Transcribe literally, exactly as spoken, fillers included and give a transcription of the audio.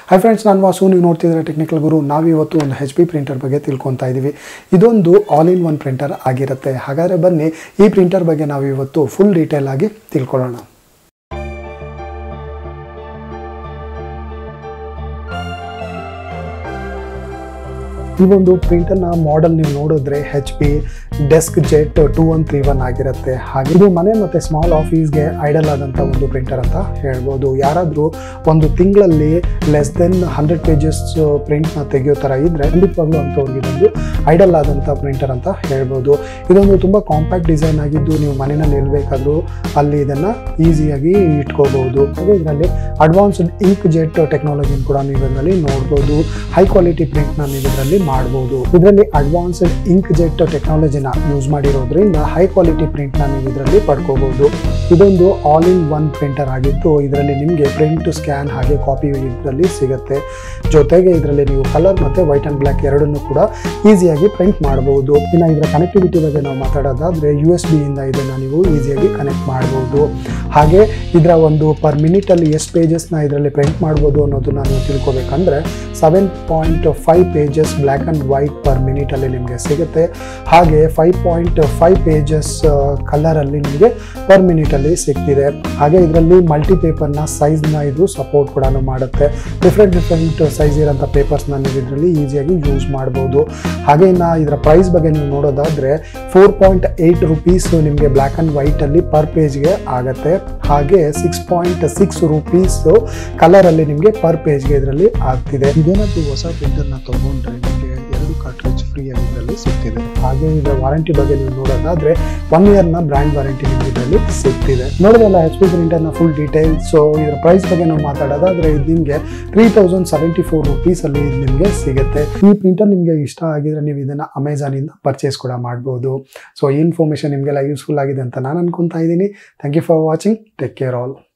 Hi friends, ನಾನು ವಾಸು. ನೀವು ನೋಡ್ತಿದ್ರೆ ಟೆಕ್ನಿಕಲ್ ಗುರು. ನಾವು ಇವತ್ತು ಒಂದು ಎಚ್ ಪಿ ಪ್ರಿಂಟರ್ ಬಗ್ಗೆ ತಿಳ್ಕೊತಾ ಇದ್ದೀವಿ. ಇದೊಂದು ಆಲ್ ಇನ್ ಒನ್ ಪ್ರಿಂಟರ್ ಆಗಿರುತ್ತೆ. ಹಾಗಾದರೆ ಬನ್ನಿ ಈ ಪ್ರಿಂಟರ್ ಬಗ್ಗೆ ನಾವು ಇವತ್ತು ಫುಲ್ ಡೀಟೇಲ್ ಆಗಿ ತಿಳ್ಕೊಳ್ಳೋಣ. ಈ ಒಂದು ಪ್ರಿಂಟರ್ನ ಮಾಡೆಲ್ ನೀವು ನೋಡಿದ್ರೆ H P deskjet two one three one ಆಗಿರುತ್ತೆ. ಹಾಗೆ ಇದು ಮನೆ ಮತ್ತು ಸ್ಮಾಲ್ ಆಫೀಸ್ಗೆ ಐಡಲ್ ಆದಂಥ ಒಂದು ಪ್ರಿಂಟರ್ ಅಂತ ಹೇಳ್ಬೋದು. ಯಾರಾದರೂ ಒಂದು ತಿಂಗಳಲ್ಲಿ ಲೆಸ್ ದೆನ್ ಹಂಡ್ರೆಡ್ ಪೇಜಸ್ ಪ್ರಿಂಟ್ನ ತೆಗೆಯೋ ಥರ ಇದ್ದರೆ ಖಂಡಿತವಾಗ್ಲೂ ಅಂಥವ್ರಿಗೆ ಇದೊಂದು ಐಡಲ್ ಆದಂಥ ಪ್ರಿಂಟರ್ ಅಂತ ಹೇಳ್ಬೋದು. ಇದೊಂದು ತುಂಬ ಕಾಂಪ್ಯಾಕ್ಟ್ ಡಿಸೈನ್ ಆಗಿದ್ದು ನೀವು ಮನೆಯಲ್ಲಿ ಇರಬೇಕಾದ್ರೂ ಅಲ್ಲಿ ಇದನ್ನು ಈಸಿಯಾಗಿ ಇಟ್ಕೋಬಹುದು. ಹಾಗೆ ಇದರಲ್ಲಿ ಅಡ್ವಾನ್ಸ್ಡ್ ಇಂಕ್ ಜೆಟ್ ಟೆಕ್ನಾಲಜಿನ ಕೂಡ ನೀವು ಇದರಲ್ಲಿ ನೋಡ್ಬೋದು. ಹೈ ಕ್ವಾಲಿಟಿ ಪ್ರಿಂಟ್ನ ನೀವು ಇದರಲ್ಲಿ ಮಾಡಬಹುದು. ಇದರಲ್ಲಿ ಅಡ್ವಾನ್ಸ್ಡ್ ಇಂಕ್ ಜೆಟ್ ಟೆಕ್ನಾಲಜಿನ ಯೂಸ್ ಮಾಡಿರೋದ್ರಿಂದ ಹೈ ಕ್ವಾಲಿಟಿ ಪ್ರಿಂಟ್ ನ ನೀವು ಇದರಲ್ಲಿ ಪಡ್ಕೋಬಹುದು. ಇದೊಂದು ಆಲ್ ಇನ್ ಒನ್ ಪ್ರಿಂಟರ್ ಆಗಿದ್ದು ಇದರಲ್ಲಿ ನಿಮಗೆ ಪ್ರಿಂಟ್, ಸ್ಕ್ಯಾನ್ ಹಾಗೆ ಕಾಪಿ ಇದರಲ್ಲಿ ಸಿಗುತ್ತೆ. ಜೊತೆಗೆ ಇದರಲ್ಲಿ ನೀವು ಕಲರ್ ಮತ್ತೆ ವೈಟ್ ಅಂಡ್ ಬ್ಲಾಕ್ ಎರಡನ್ನೂ ಕೂಡ ಈಸಿಯಾಗಿ ಪ್ರಿಂಟ್ ಮಾಡಬಹುದು. ಇನ್ನು ಇದರ ಕನೆಕ್ಟಿವಿಟಿ ಬಗ್ಗೆ ನಾವು ಮಾತಾಡೋದಾದ್ರೆ ಯು ಎಸ್ ಬಿ ಇಂದ ಇದನ್ನ ನೀವು ಈಸಿಯಾಗಿ ಕನೆಕ್ಟ್ ಮಾಡಬಹುದು. ಹಾಗೆ ಇದರ ಒಂದು ಪರ್ ಮಿನಿಟ್ ಅಲ್ಲಿ ಎಷ್ಟು ಪೇಜಸ್ ನ ಇದರಲ್ಲಿ ಪ್ರಿಂಟ್ ಮಾಡಬಹುದು ಅನ್ನೋದನ್ನ ನೀವು ತಿಳ್ಕೊಬೇಕಂದ್ರೆ seven point five pages black and white per minute ಅಲ್ಲಿ ನಿಮಗೆ ಸಿಗುತ್ತೆ. ಹಾಗೆ five point five pages colour ಅಲ್ಲಿ ನಿಮಗೆ ಪರ್ ಮಿನಿಟ್ ಅಲ್ಲಿ ಸಿಗ್ತಿದೆ. ಹಾಗೆ ಇದರಲ್ಲಿ ಮಲ್ಟಿ ಪೇಪರ್ನ ಸೈಜ್ನ ಇದು ಸಪೋರ್ಟ್ ಕೂಡ ಮಾಡುತ್ತೆ. ಡಿಫ್ರೆಂಟ್ ಡಿಫ್ರೆಂಟ್ ಸೈಜ್ ಇರೋಂಥ ಪೇಪರ್ಸ್ನ ನೀವು ಇದರಲ್ಲಿ ಈಸಿಯಾಗಿ ಯೂಸ್ ಮಾಡ್ಬೋದು. ಹಾಗೆ ಇನ್ನು ಇದರ ಪ್ರೈಸ್ ಬಗ್ಗೆ ನೀವು ನೋಡೋದಾದ್ರೆ ಫೋರ್ ಪಾಯಿಂಟ್ ಏಯ್ಟ್ ರುಪೀಸ್ ನಿಮಗೆ ಬ್ಲ್ಯಾಕ್ ಅಂಡ್ ವೈಟ್ ಅಲ್ಲಿ ಪರ್ ಪೇಜ್ಗೆ ಆಗುತ್ತೆ. ಹಾಗೆ six point six rupees colour ಅಲ್ಲಿ ನಿಮಗೆ ಪರ್ ಪೇಜ್ಗೆ ಇದರಲ್ಲಿ ಆಗ್ತಿದೆ. ಇದೇನಾದ್ರು ಹೊಸ ಪ್ರಿಂಟರ್ನ ತಗೊಂಡ್ರೆ ನಿಮಗೆ ಎರಡು ಕಾರ್ಟ್ರಿಡ್ಜ್ ಫ್ರೀ ಆಗಿ ಇದರಲ್ಲಿ ಸಿಗ್ತಿದೆ. ಹಾಗೆ ಇದರ ವಾರಂಟಿ ಬಗ್ಗೆ ನೀವು ನೋಡೋದಾದ್ರೆ ಒನ್ ಇಯರ್ನ ಬ್ರ್ಯಾಂಡ್ ವಾರಂಟಿ ನಿಮಗೆ ಇದರಲ್ಲಿ ಸಿಗ್ತಿದೆ. ನೋಡೋದಲ್ಲ ಎಚ್ ಪಿ ಪ್ರಿಂಟರ್ನ ಫುಲ್ ಡೀಟೇಲ್ಸ್. ಸೊ ಇದರ ಪ್ರೈಸ್ ಬಗ್ಗೆ ನಾವು ಮಾತಾಡೋದಾದ್ರೆ ಇದು ನಿಮಗೆ three thousand seventy four rupees ಅಲ್ಲಿ ನಿಮಗೆ ಸಿಗುತ್ತೆ. ಈ ಪ್ರಿಂಟರ್ ನಿಮಗೆ ಇಷ್ಟ ಆಗಿದ್ರೆ ನೀವು ಇದನ್ನ ಅಮೆಝಾನ್ ಇಂದ ಪರ್ಚೇಸ್ ಕೂಡ ಮಾಡಬಹುದು. ಸೊ ಈ ಇನ್ಫಾರ್ಮೇಶನ್ ನಿಮಗೆಲ್ಲ ಯೂಸ್ಫುಲ್ ಆಗಿದೆ ಅಂತ ನಾನು ಅನ್ಕೊಂತಾ ಇದ್ದೀನಿ. Thank you for watching. Take care all.